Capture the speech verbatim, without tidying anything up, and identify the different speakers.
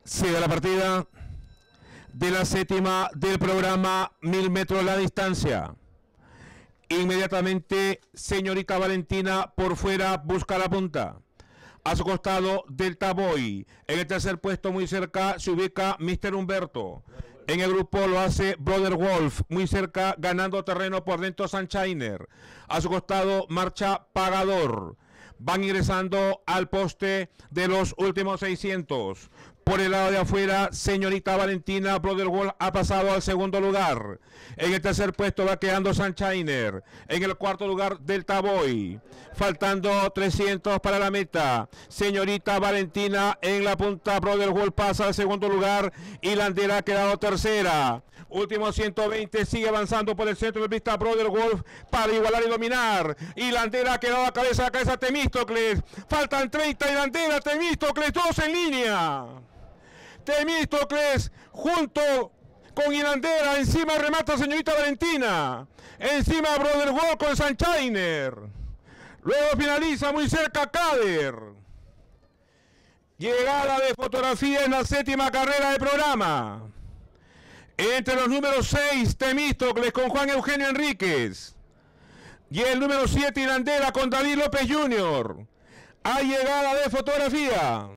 Speaker 1: Sigue la partida de la séptima del programa Mil metros la distancia. Inmediatamente señorita Valentina por fuera busca la punta. A su costado Delta Boy. En el tercer puesto muy cerca se ubica mister Humberto. En el grupo lo hace Brother Wolf, muy cerca, ganando terreno por dentro Sunshiner. A su costado marcha Pagador. Van ingresando al poste de los últimos seiscientos. Por el lado de afuera, señorita Valentina, Brother Wolf ha pasado al segundo lugar. En el tercer puesto va quedando Sunshiner. En el cuarto lugar, Delta Boy. Faltando trescientos para la meta. Señorita Valentina en la punta, Brother Wolf pasa al segundo lugar y Landera ha quedado tercera. Último ciento veinte, sigue avanzando por el centro de pista Brother Wolf para igualar y dominar. Y Landera ha quedado a cabeza a cabeza Temístocles. Faltan treinta y Landera, Temístocles, dos en línea. Temístocles junto con Hilandera, encima remata señorita Valentina, encima Brother Wolf con Sunshiner, luego finaliza muy cerca Kader. Llegada de fotografía en la séptima carrera del programa. Entre los números seis, Temístocles con Juan Eugenio Enríquez. Y el número siete, Hilandera con David López junior Hay llegada de fotografía.